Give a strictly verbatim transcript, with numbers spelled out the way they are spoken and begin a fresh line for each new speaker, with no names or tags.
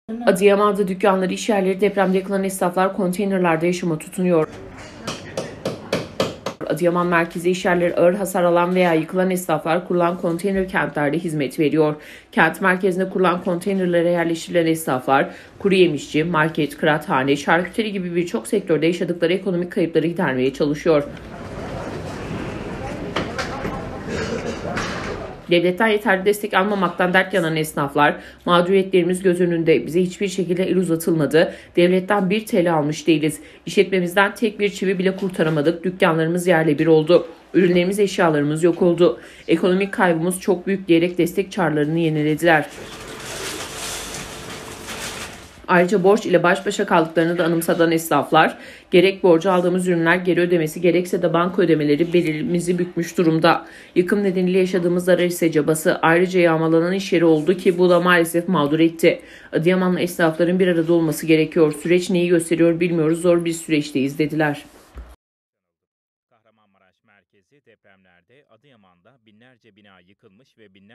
Adıyaman'da dükkanları, işyerleri, depremde yıkılan esnaflar konteynerlerde yaşama tutunuyor. Adıyaman merkezi işyerleri ağır hasar alan veya yıkılan esnaflar kurulan konteyner kentlerde hizmet veriyor. Kent merkezinde kurulan konteynerlere yerleştirilen esnaflar kuru yemişçi, market, kıraathane, şarküteri gibi birçok sektörde yaşadıkları ekonomik kayıpları gidermeye çalışıyor. Devletten yeterli destek almamaktan dert yanan esnaflar, mağduriyetlerimiz göz önünde, bize hiçbir şekilde el uzatılmadı, devletten bir T L almış değiliz, işletmemizden tek bir çivi bile kurtaramadık, dükkanlarımız yerle bir oldu, ürünlerimiz, eşyalarımız yok oldu, ekonomik kaybımız çok büyük diyerek destek çağrılarını yenilediler. Ayrıca borç ile baş başa kaldıklarını da anımsatan esnaflar, gerek borcu aldığımız ürünler geri ödemesi gerekse de banka ödemeleri belimizi bükmüş durumda. Yıkım nedeniyle yaşadığımız zarar ise cabası, ayrıca yağmalanan iş yeri oldu ki bu da maalesef mağdur etti. Adıyamanlı esnafların bir arada olması gerekiyor. Süreç neyi gösteriyor bilmiyoruz, zor bir süreçteyiz dediler.
Kahramanmaraş merkezi depremlerde Adıyaman'da binlerce bina yıkılmış ve binlerce